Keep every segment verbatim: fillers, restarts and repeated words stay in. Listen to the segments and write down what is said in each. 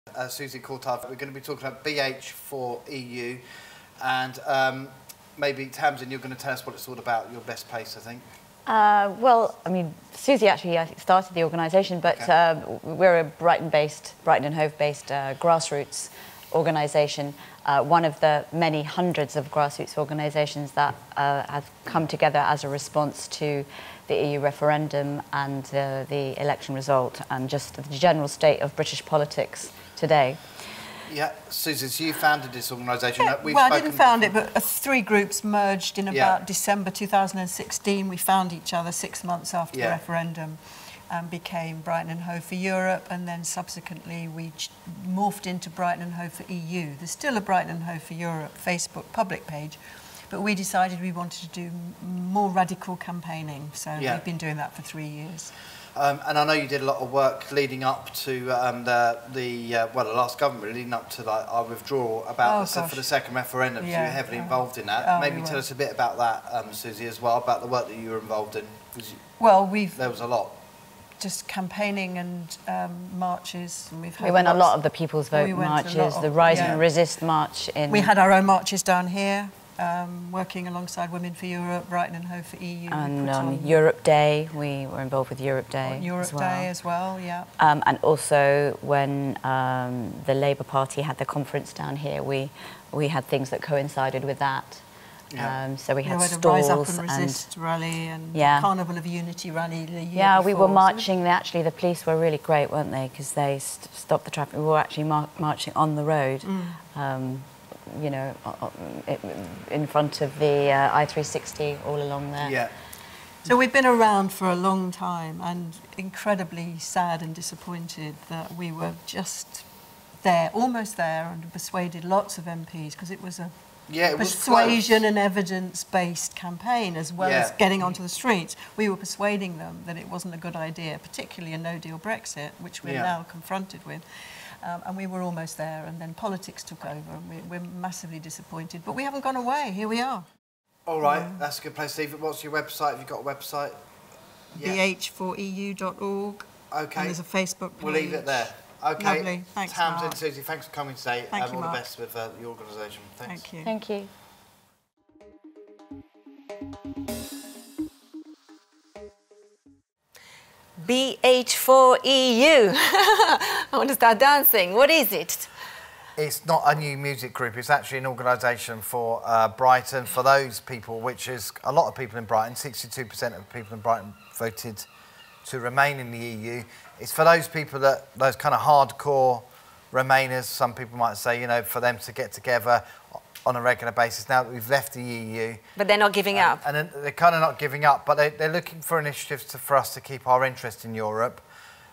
Uh, Suzie Courtard. We're going to be talking about B H for E U, and um, maybe Tamsin, you're going to tell us what it's all about. Your best place, I think. Uh, well, I mean, Suzie actually I think, started the organisation, but okay. uh, we're a Brighton-based, Brighton and Hove-based uh, grassroots organisation. Uh, one of the many hundreds of grassroots organisations that uh, have come together as a response to the E U referendum and uh, the election result, and just the general state of British politics today. Yeah, Suzie, so you founded this organisation. Yeah, well, I didn't found it, but uh, three groups merged in about yeah. December two thousand sixteen. We found each other six months after yeah. the referendum and became Brighton and Hove for Europe, and then subsequently we morphed into Brighton and Hove for E U. There's still a Brighton and Hove for Europe Facebook public page, but we decided we wanted to do more radical campaigning, so yeah. we've been doing that for three years. Um, and I know you did a lot of work leading up to um, the, the uh, well, the last government, leading up to like, our withdrawal about oh, the, for the second referendum. Yeah, so you were heavily yeah. involved in that. Oh, Maybe we tell were. us a bit about that, um, Suzie, as well, about the work that you were involved in. You, well, we've there was a lot. Just campaigning and um, marches. And we've had we went lots. a lot of the People's Vote we marches, of, the Rise yeah. and Resist march. In we had our own marches down here. Um, working alongside Women for Europe, Brighton and Hove for E U. And on um, Europe Day, we were involved with Europe Day on Europe as well. Day as well, yeah. Um, and also when um, the Labour Party had the conference down here, we we had things that coincided with that. Yeah. Um, so we had we had stalls a Rise Up and Resist and, rally and yeah. Carnival of Unity rally the year Yeah, before, we were so marching. Actually, the police were really great, weren't they? Because they st stopped the traffic. We were actually mar marching on the road. Mm. Um, you know, in front of the uh, I three sixty all along there. Yeah. So we've been around for a long time and incredibly sad and disappointed that we were just there, almost there, and persuaded lots of M Ps, because it was a yeah, it persuasion was and evidence-based campaign as well yeah. as getting onto the streets. We were persuading them that it wasn't a good idea, particularly a no-deal Brexit, which we're yeah. now confronted with. Um, and we were almost there, and then politics took over, and we, we're massively disappointed. But we haven't gone away. Here we are. All right, um, that's a good place, Steve. What's your website? Have you got a website? Yeah. B H four E U dot org. Okay. And there's a Facebook page. We'll leave it there. Okay. Lovely. Thanks, Tamsin, Mark. Suzie, thanks for coming today. Thank um, you, all Mark. the best with uh, the organisation. Thanks. Thank you. Thank you. B H four E U. I want to start dancing. What is it? It's not a new music group. It's actually an organisation for uh, Brighton, for those people, which is a lot of people in Brighton. sixty-two percent of people in Brighton voted to remain in the E U. It's for those people that, those kind of hardcore Remainers, some people might say, you know, for them to get together on a regular basis now that we've left the E U. But they're not giving um, up. And they're kind of not giving up, but they, they're looking for initiatives to, for us to keep our interest in Europe.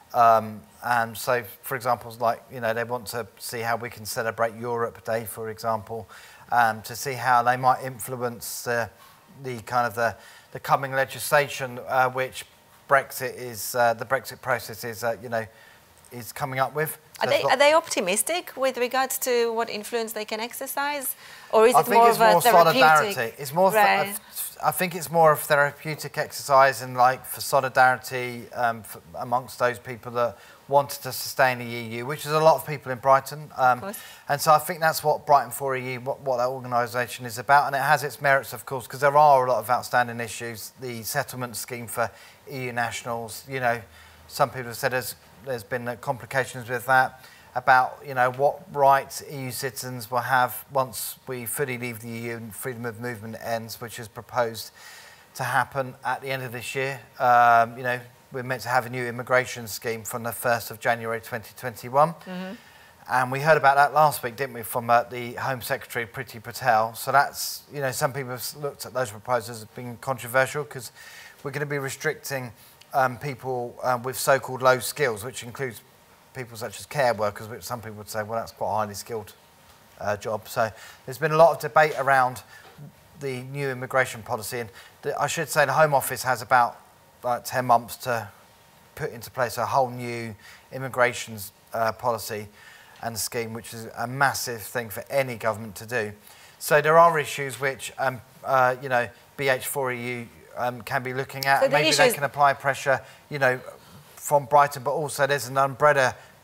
Um, and so, for example, like, you know, they want to see how we can celebrate Europe Day, for example, um, to see how they might influence uh, the kind of the, the coming legislation uh, which Brexit is, uh, the Brexit process is, uh, you know, is coming up with. So are, they, are they optimistic with regards to what influence they can exercise? Or is I it think more it's of a more therapeutic? solidarity. It's more. Right. Th I think it's more of therapeutic exercise and like for solidarity um, for, amongst those people that wanted to sustain the E U, which is a lot of people in Brighton. Um, and so I think that's what Brighton for E U, what, what that organisation is about. And it has its merits, of course, because there are a lot of outstanding issues. The settlement scheme for E U nationals, you know, some people have said there's, there's been complications with that, about, you know, what rights E U citizens will have once we fully leave the E U and freedom of movement ends, which is proposed to happen at the end of this year. Um, you know, we're meant to have a new immigration scheme from the first of January twenty twenty-one. Mm-hmm. And we heard about that last week, didn't we, from uh, the Home Secretary, Priti Patel. So that's, you know, some people have looked at those proposals as being controversial because we're going to be restricting um, people um, with so-called low skills, which includes people such as care workers, which some people would say, well, that's quite a highly skilled uh, job. So there's been a lot of debate around the new immigration policy. And the, I should say the Home Office has about like ten months to put into place a whole new immigration uh, policy and scheme, which is a massive thing for any government to do. So there are issues which, um, uh, you know, B H four E U um, can be looking at. So the Maybe they can apply pressure, you know, from Brighton, but also there's an umbrella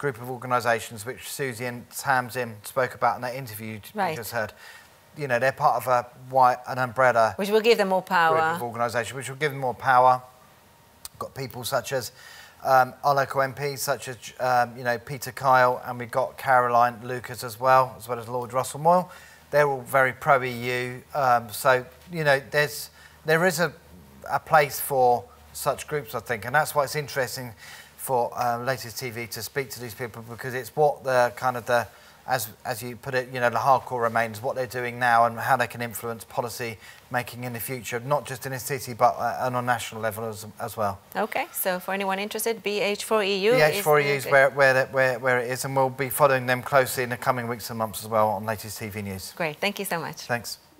group of organisations which Suzie and Tamsin spoke about in that interview right. you just heard. You know, they're part of a white, an umbrella. Which will give them more power. Group of organisation, which will give them more power. Got people such as um, our local M Ps, such as um, you know Peter Kyle, and we've got Caroline Lucas as well, as well as Lord Russell Moyle. They're all very pro-E U. Um, so you know, there's there is a a place for such groups, I think, and that's why it's interesting for um, Latest T V to speak to these people, because it's what the kind of the As, as you put it, you know, the hardcore Remainers, what they're doing now and how they can influence policy making in the future, not just in a city, but uh, on a national level as, as well. OK, so for anyone interested, B H four E U B H four E U is where, where, where, where it is, and we'll be following them closely in the coming weeks and months as well on Latest T V News. Great, thank you so much. Thanks.